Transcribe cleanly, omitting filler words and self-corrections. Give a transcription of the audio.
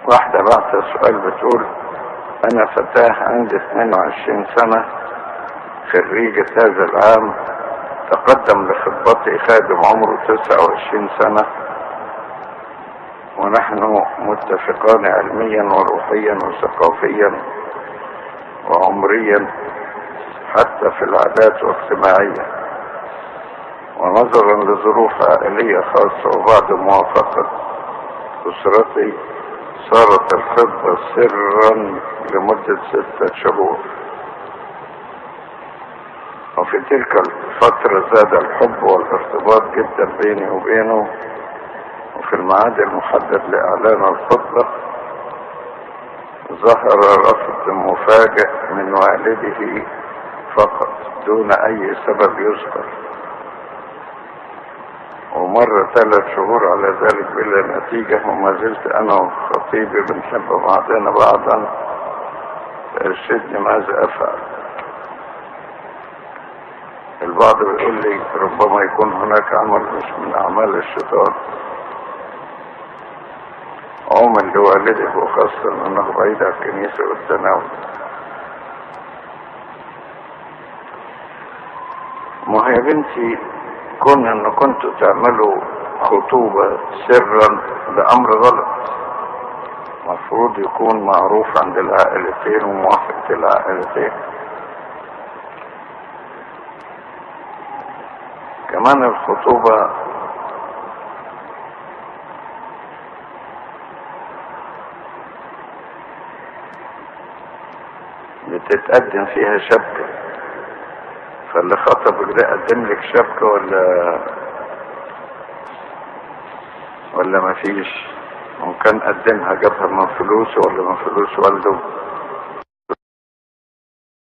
واحدة بعت سؤال بتقول: أنا فتاة عندي 22 سنة، خريجة هذا العام، تقدم لخطبتي خادم عمره 29 سنة، ونحن متفقان علميا وروحيا وثقافيا وعمريا حتى في العادات واجتماعيا، ونظرا لظروف عائلية خاصة وبعد موافقة أسرتي صارت الخطبة سرا لمدة 6 شهور. وفي تلك الفترة زاد الحب والارتباط جدا بيني وبينه، وفي الميعاد المحدد لإعلان الخطبة ظهر رفض مفاجئ من والده فقط دون أي سبب يذكر، ومر 3 شهور على ذلك بلا نتيجة، وما زلت أنا وخطيبي بنحب بعضنا بعضا، فارشدني ماذا أفعل. البعض بيقول لي ربما يكون هناك عمل مش من أعمال الشيطان عمل لوالدك، وخاصة أنه بعيد عن الكنيسة والتناول. ما هي بنتي كون أن كنتوا تعملوا خطوبة سرا ده أمر غلط، مفروض يكون معروف عند العائلتين وموافقة العائلتين. كمان الخطوبة بتتقدم فيها شبكة، فاللي خطبك ده قدم لك شبكة ولا ما فيش؟ وكان قدمها جابها من فلوسه ولا من فلوس والده؟